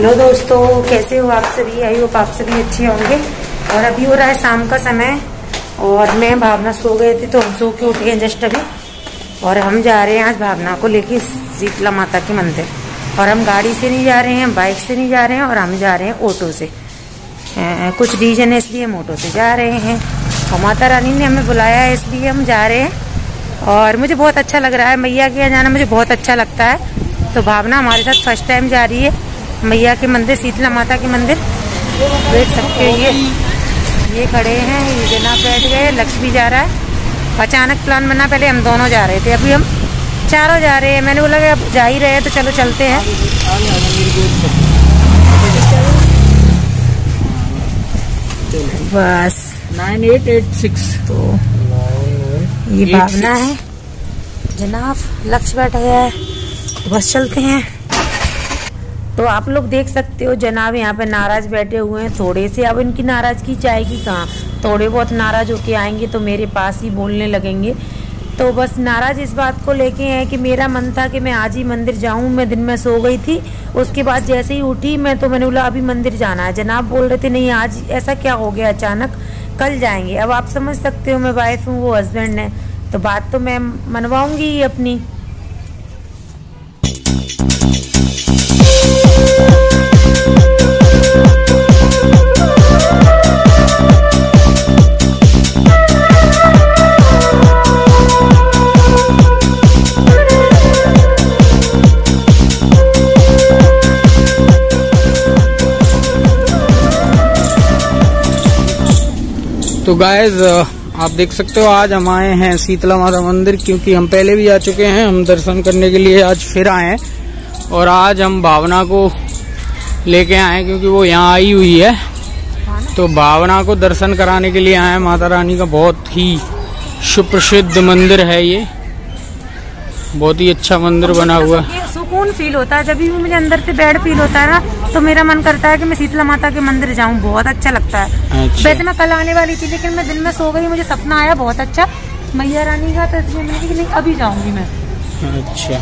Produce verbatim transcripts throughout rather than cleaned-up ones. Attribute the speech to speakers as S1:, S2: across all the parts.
S1: Hello दोस्तों, कैसे हो आप सभी। आई होप आप सभी अच्छे होंगे। और अभी हो रहा है शाम का समय और मैं भावना सो गए थे तो हम सो के उठ गए जस्ट अभी। और हम जा रहे हैं आज भावना को लेके शीतला माता के मंदिर। और हम गाड़ी से नहीं जा रहे हैं, बाइक से नहीं जा रहे हैं, और हम जा रहे हैं ऑटो से। आ, कुछ रीजन है इसलिए हम ऑटो से जा रहे हैं। और माता रानी ने हमें बुलाया है इसलिए हम जा रहे हैं। और मुझे बहुत अच्छा लग रहा है, मैया के यहाँ जाना मुझे बहुत अच्छा लगता है। तो भावना हमारे साथ फर्स्ट टाइम जा रही है मैया के मंदिर, शीतला माता के मंदिर। देख सकते हो ये ये खड़े हैं, ये जना बैठ गए, लक्ष्मी जा रहा है। अचानक प्लान बना, पहले हम दोनों जा रहे थे, अभी हम चारों जा रहे हैं। मैंने बोला कि अब जा ही रहे हैं तो चलो चलते हैं। बस
S2: नाइन एट एट सिक्स।
S1: तो ये भावना है जनाब, लक्ष्य बैठा है, तो बस चलते हैं। तो आप लोग देख सकते हो जनाब यहाँ पे नाराज बैठे हुए हैं थोड़े से। अब इनकी नाराजगी जाएगी कहाँ, थोड़े बहुत नाराज होके आएंगे तो मेरे पास ही बोलने लगेंगे। तो बस नाराज इस बात को लेके हैं कि मेरा मन था कि मैं आज ही मंदिर जाऊं। मैं दिन में सो गई थी, उसके बाद जैसे ही उठी मैं तो मैंने बोला अभी मंदिर जाना है। जनाब बोल रहे थे नहीं आज ऐसा क्या हो गया अचानक, कल जाएंगे। अब आप समझ सकते हो मैं वाइफ हूँ, वो हस्बैंड है, तो बात तो मैं मनवाऊंगी ही अपनी।
S2: तो गाइज आप देख सकते हो आज हम आए हैं शीतला माता मंदिर, क्योंकि हम पहले भी आ चुके हैं। हम दर्शन करने के लिए आज फिर आए हैं और आज हम भावना को लेके आए हैं क्योंकि वो यहाँ आई हुई है। तो भावना को दर्शन कराने के लिए आए हैं। माता रानी का बहुत ही सुप्रसिद्ध मंदिर है ये, बहुत ही अच्छा मंदिर बना हुआ है।
S1: सुकून फील होता है जब भी मुझे अंदर से बैड फील होता है ना, तो मेरा मन करता है कि मैं शीतला माता के मंदिर जाऊं, बहुत अच्छा लगता है। अच्छा। वैसे मैं कल आने वाली थी लेकिन मैं दिन में सो गई, मुझे सपना आया बहुत अच्छा मैया रानी का, तो इसलिए मैंने कहा नहीं अभी जाऊंगी मैं।
S2: अच्छा,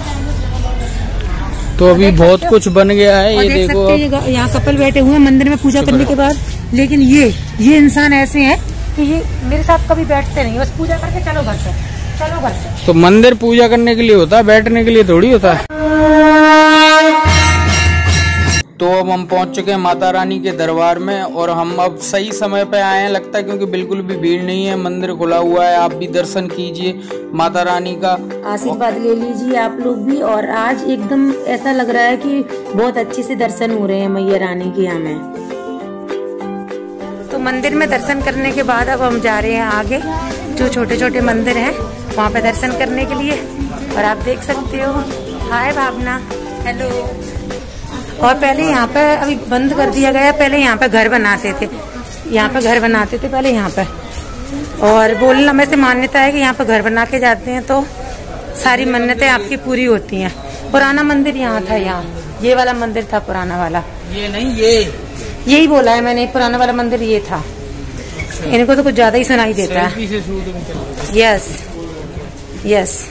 S2: तो अभी बहुत कुछ बन गया है, ये देखो।
S1: यहाँ कपल बैठे हुए हैं मंदिर में पूजा करने के बाद, लेकिन ये ये इंसान ऐसे हैं कि ये मेरे साथ कभी बैठते नहीं, बस पूजा करके चलो घर से, चलो घर से।
S2: तो मंदिर पूजा करने के लिए होता है, बैठने के लिए थोड़ी होता है। तो अब हम पहुंच चुके हैं माता रानी के दरबार में और हम अब सही समय पे आए हैं लगता है, क्योंकि बिल्कुल भी भीड़ नहीं है, मंदिर खुला हुआ है। आप भी दर्शन कीजिए, माता रानी का
S1: आशीर्वाद ले लीजिए आप लोग भी। और आज एकदम ऐसा लग रहा है कि बहुत अच्छे से दर्शन हो रहे हैं मैया रानी के यहाँ में। तो मंदिर में दर्शन करने के बाद अब हम जा रहे हैं आगे, जो छोटे छोटे मंदिर हैं वहाँ पे दर्शन करने के लिए। और आप देख सकते हो, हाय भावना, हेलो। और पहले यहाँ पे अभी बंद कर दिया गया, पहले यहाँ पे घर बनाते थे, यहाँ पे घर बनाते थे पहले यहाँ पे। और बोलना में से मान्यता है कि यहाँ पे घर बना के जाते हैं तो सारी मन्नतें आपकी पूरी होती हैं। पुराना मंदिर यहाँ था, यहाँ ये वाला मंदिर था पुराना वाला।
S2: ये नहीं, ये
S1: यही बोला है मैंने, पुराना वाला मंदिर ये था। इनको तो कुछ ज्यादा ही सुनाई देता है। Yes yes.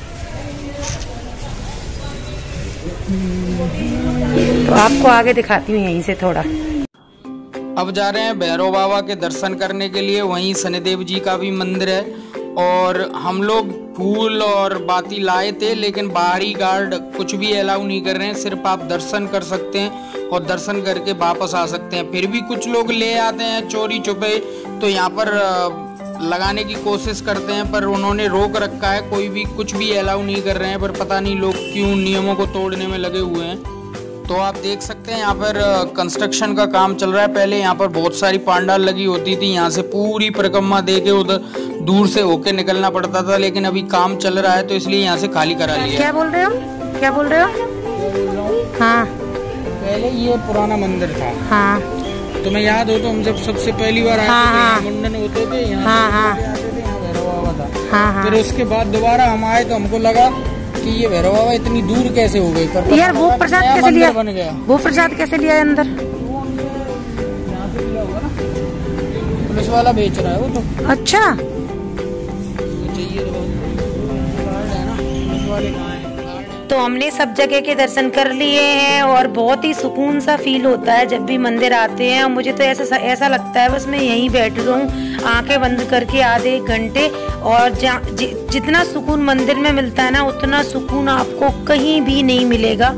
S1: तो आपको आगे दिखाती हूँ यहीं से थोड़ा।
S2: अब जा रहे हैं भैरव बाबा के दर्शन करने के लिए, वहीं शनिदेव जी का भी मंदिर है। और हम लोग फूल और बाती लाए थे, लेकिन बाहरी गार्ड कुछ भी अलाउ नहीं कर रहे हैं, सिर्फ आप दर्शन कर सकते हैं और दर्शन करके वापस आ सकते हैं। फिर भी कुछ लोग ले आते हैं चोरी छुपे, तो यहाँ पर लगाने की कोशिश करते हैं, पर उन्होंने रोक रखा है, कोई भी कुछ भी अलाउ नहीं कर रहे हैं। पर पता नहीं लोग क्यों नियमों को तोड़ने में लगे हुए हैं। तो आप देख सकते हैं यहाँ पर कंस्ट्रक्शन का काम चल रहा है। पहले यहाँ पर बहुत सारी पांडाल लगी होती थी, यहाँ से पूरी परिक्रमा दे के उधर दूर से होके निकलना पड़ता था, लेकिन अभी काम चल रहा है तो इसलिए यहाँ से खाली करा लिया।
S1: क्या बोल रहे हो, क्या बोल रहे हो? हाँ,
S2: पहले ये पुराना मंदिर था।
S1: हाँ,
S2: तुम्हें याद हो तो हम जब सबसे पहली बार आए
S1: हाँ,
S2: थे, मुंडन होते थे यहाँ,
S1: हाँ, हाँ,
S2: भैरव बाबा था।
S1: हाँ, हाँ।
S2: फिर उसके बाद दोबारा हम आए तो हमको लगा कि ये भैरव बाबा इतनी दूर कैसे हो गई। पर
S1: यार वो प्रसाद कैसे लिया,
S2: बन गया
S1: वो प्रसाद कैसे लिया अंदर?
S2: पुलिस वाला बेच रहा है वो तो।
S1: अच्छा,
S2: चाहिए तो कार्ड है ना, पुलिस वाले कहाँ है, कार्ड है।
S1: तो हमने सब जगह के दर्शन कर लिए हैं और बहुत ही सुकून सा फील होता है जब भी मंदिर आते हैं। और मुझे तो ऐसा ऐसा लगता है बस मैं यहीं बैठ रहूं आंखें बंद करके आधे एक घंटे, और जि, जितना सुकून मंदिर में मिलता है ना उतना सुकून आपको कहीं भी नहीं मिलेगा।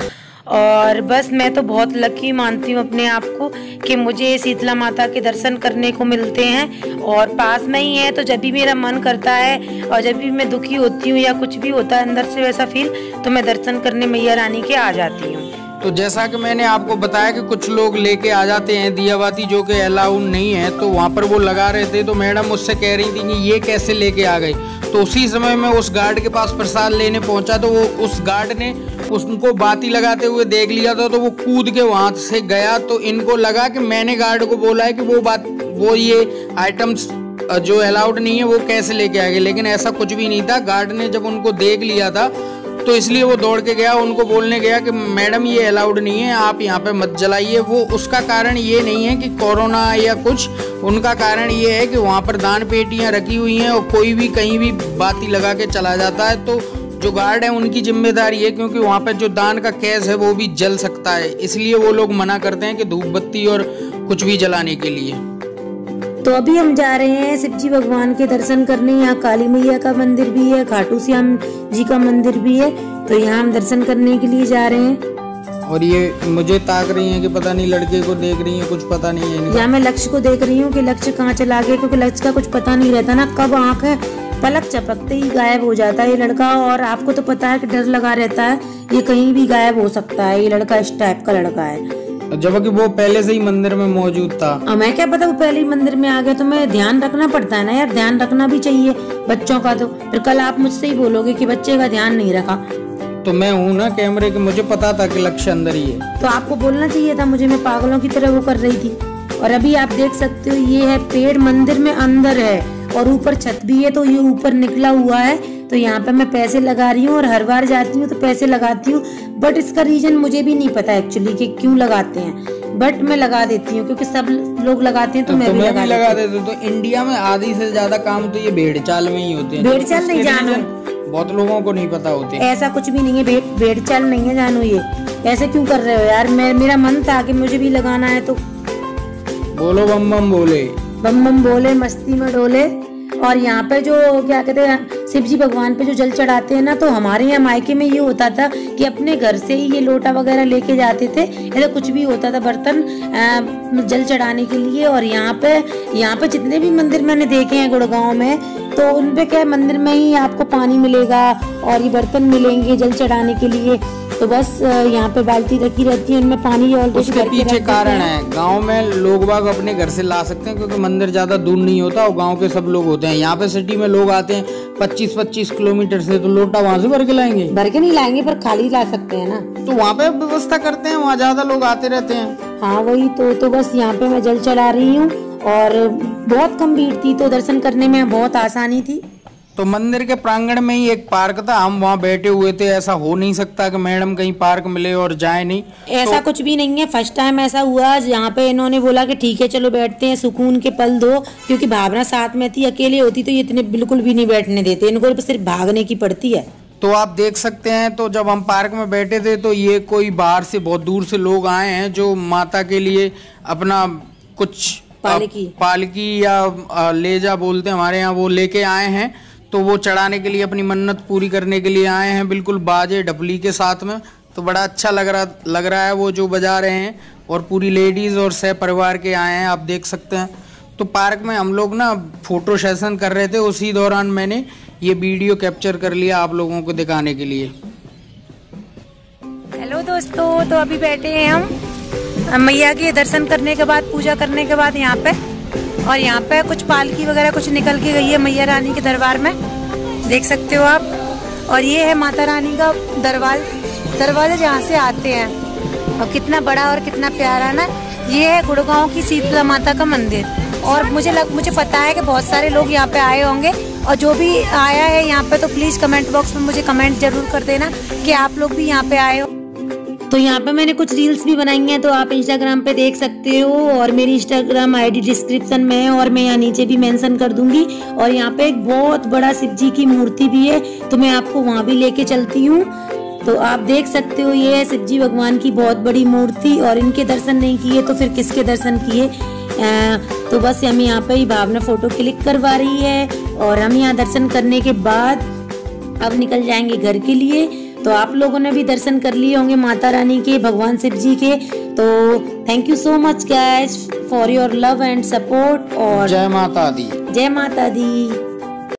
S1: और बस मैं तो बहुत लकी मानती हूँ अपने आप को कि मुझे शीतला माता के दर्शन करने को मिलते हैं और पास में ही है। तो जब भी मेरा मन करता है और जब भी मैं दुखी होती हूँ या कुछ भी होता है अंदर से वैसा फील, तो मैं दर्शन करने मैया रानी के आ जाती हूँ।
S2: तो जैसा कि मैंने आपको बताया कि कुछ लोग लेके आ जाते हैं दिया बाती जो कि अलाउड नहीं है, तो वहाँ पर वो लगा रहे थे। तो मैडम मुझसे कह रही थी कि ये कैसे लेके आ गई। तो उसी समय मैं उस गार्ड के पास प्रसाद लेने पहुंचा तो वो उस गार्ड ने उसको बाती लगाते हुए देख लिया था, तो वो कूद के वहां से गया। तो इनको लगा कि मैंने गार्ड को बोला है कि वो बात वो ये आइटम्स जो अलाउड नहीं है वो कैसे लेके आ गए, लेकिन ऐसा कुछ भी नहीं था। गार्ड ने जब उनको देख लिया था तो इसलिए वो दौड़ के गया, उनको बोलने गया कि मैडम ये अलाउड नहीं है, आप यहाँ पे मत जलाइए। वो उसका कारण ये नहीं है कि कोरोना या कुछ, उनका कारण ये है कि वहाँ पर दान पेटियाँ रखी हुई हैं और कोई भी कहीं भी बाती लगा के चला जाता है। तो जो गार्ड है उनकी जिम्मेदारी है, क्योंकि वहाँ पर जो दान का केस है वो भी जल सकता है, इसलिए वो लोग मना करते हैं कि धूप बत्ती और कुछ भी जलाने के लिए।
S1: तो अभी हम जा रहे हैं शिवजी भगवान के दर्शन करने। यहाँ काली मैया का मंदिर भी है, खाटू श्याम जी का मंदिर भी है, तो यहाँ हम दर्शन करने के लिए जा रहे हैं।
S2: और ये मुझे ताक रही हैं कि पता नहीं लड़के को देख रही हैं, कुछ पता नहीं है।
S1: यहाँ मैं लक्ष्य को देख रही हूँ कि लक्ष्य कहाँ चला गया, क्योंकि लक्ष्य का कुछ पता नहीं रहता ना, कब आँख है पलक चपकते ही गायब हो जाता है ये लड़का। और आपको तो पता है कि डर लगा रहता है, ये कहीं भी गायब हो सकता है। ये लड़का इस टाइप का लड़का है,
S2: जबकि वो पहले से ही मंदिर में मौजूद था।
S1: और मैं क्या पता वो पहले ही मंदिर में आ गया। तो मैं ध्यान रखना पड़ता है ना यार, ध्यान रखना भी चाहिए बच्चों का। तो फिर कल आप मुझसे ही बोलोगे कि बच्चे का ध्यान नहीं रखा।
S2: तो मैं हूँ ना कैमरे के, मुझे पता था कि लक्ष्य अंदर ही है।
S1: तो आपको बोलना चाहिए था मुझे, मैं पागलों की तरह वो कर रही थी। और अभी आप देख सकते हो ये है पेड़ मंदिर में अंदर है और ऊपर छत भी है, तो ये ऊपर निकला हुआ है। तो यहाँ पे मैं पैसे लगा रही हूँ और हर बार जाती हूँ तो पैसे लगाती हूँ, बट इसका रीजन मुझे भी नहीं पता एक्चुअली कि क्यों लगाते हैं, बट मैं लगा देती हूँ क्योंकि सब लोग लगाते हैं तो, तो मैं भी लगा, भी लगा देती हूँ।
S2: तो इंडिया में आधी से ज्यादा काम तो ये भेड़ चाल में ही होते हैं।
S1: भेड़ चाल नहीं जानो,
S2: बहुत लोगों को नहीं पता होते।
S1: ऐसा कुछ भी नहीं है, भेड़ भेड़ चाल नहीं है जानो। ये ऐसे क्यों कर रहे हो यार? मैं मेरा मन था कि मुझे भी लगाना है, तो
S2: बोलो बम बम बोले,
S1: बम बम बोले, मस्ती में डोले। और यहाँ पे जो क्या कहते हैं शिव जी भगवान पे जो जल चढ़ाते हैं ना, तो हमारे यहाँ मायके में ये होता था कि अपने घर से ही ये लोटा वगैरह लेके जाते थे, ऐसा कुछ भी होता था बर्तन जल चढ़ाने के लिए। और यहाँ पे यहाँ पे जितने भी मंदिर मैंने देखे हैं गुड़गांव में, तो उनपे क्या मंदिर में ही आपको पानी मिलेगा और ये बर्तन मिलेंगे जल चढ़ाने के लिए। तो बस यहाँ पे बाल्टी रखी रहती है, उनमें पानी ऑलरेडी।
S2: उसके पीछे कारण है, गांव में लोग बाग अपने घर से ला सकते हैं क्योंकि मंदिर ज्यादा दूर नहीं होता और गांव के सब लोग होते हैं। यहाँ पे सिटी में लोग आते हैं पच्चीस पच्चीस किलोमीटर से, तो लोटा वहाँ से भर के लाएंगे? भर के नहीं लाएंगे, पर खाली ला सकते हैं ना। तो वहाँ पे व्यवस्था करते हैं, वहाँ ज्यादा लोग आते रहते हैं।
S1: हाँ वही तो तो बस यहाँ पे मैं जल चढ़ा रही हूँ और बहुत कम भीड़ थी, तो दर्शन करने में बहुत आसानी थी।
S2: तो मंदिर के प्रांगण में ही एक पार्क था, हम वहाँ बैठे हुए थे। ऐसा हो नहीं सकता कि मैडम कहीं पार्क मिले और जाए नहीं,
S1: ऐसा तो... कुछ भी नहीं है। फर्स्ट टाइम ऐसा हुआ यहाँ पे, इन्होंने बोला कि ठीक है चलो बैठते हैं, सुकून के पल दो, क्योंकि भावना साथ में थी, अकेले होती तो ये इतने बिल्कुल भी नहीं बैठने देते, इनको सिर्फ भागने की पड़ती है।
S2: तो आप देख सकते हैं, तो जब हम पार्क में बैठे थे तो ये कोई बाहर से बहुत दूर से लोग आए हैं जो माता के लिए अपना कुछ
S1: पालकी
S2: पालकी या लेजा बोलते हैं हमारे यहाँ, वो लेके आए हैं। तो वो चढ़ाने के लिए, अपनी मन्नत पूरी करने के लिए आए हैं, बिल्कुल बाजे ढपली के साथ में। तो बड़ा अच्छा लग रहा लग रहा है वो जो बजा रहे हैं, और पूरी लेडीज और सह परिवार के आए हैं, आप देख सकते हैं। तो पार्क में हम लोग ना फोटो सेशन कर रहे थे, उसी दौरान मैंने ये वीडियो कैप्चर कर लिया आप लोगों को दिखाने के लिए।
S1: हेलो दोस्तों, तो अभी बैठे हैं हम मैया के दर्शन करने के बाद, पूजा करने के बाद यहाँ पे, और यहाँ पे कुछ पालकी वगैरह कुछ निकल के गई है मैया रानी के दरबार में, देख सकते हो आप। और ये है माता रानी का दरबार, दरवाजा जहाँ से आते हैं, और कितना बड़ा और कितना प्यारा ना। ये है गुड़गांव की शीतला माता का मंदिर। और मुझे लग मुझे पता है कि बहुत सारे लोग यहाँ पे आए होंगे, और जो भी आया है यहाँ पे तो प्लीज कमेंट बॉक्स में मुझे कमेंट जरूर कर देना कि आप लोग भी यहाँ पे आए हो। तो यहाँ पे मैंने कुछ रील्स भी बनाई हैं, तो आप इंस्टाग्राम पे देख सकते हो, और मेरी इंस्टाग्राम आईडी डिस्क्रिप्शन में है, और मैं यहाँ नीचे भी मेंशन कर दूंगी। और यहाँ पे एक बहुत बड़ा शिव जी की मूर्ति भी है, तो मैं आपको वहाँ भी लेके चलती हूँ। तो आप देख सकते हो ये है शिव जी भगवान की बहुत बड़ी मूर्ति, और इनके दर्शन नहीं किए तो फिर किसके दर्शन किए। तो बस हम यहाँ पे ही भावना फोटो क्लिक करवा रही है, और हम यहाँ दर्शन करने के बाद अब निकल जाएंगे घर के लिए। तो आप लोगों ने भी दर्शन कर लिए होंगे माता रानी के, भगवान शिव जी के। तो thank you so much guys for your love and support, और
S2: जय माता दी।
S1: जय माता दी।